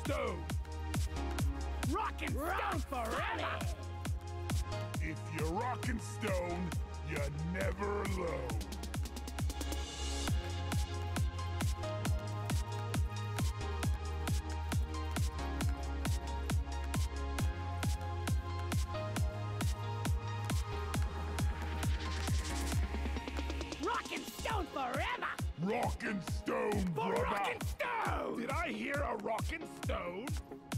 stone. Rockin' stone forever! If you're rockin' stone, you're never alone. Rockin' stone forever! Rockin' stone, For brother. rockin' stone! Did I hear a rockin' stone?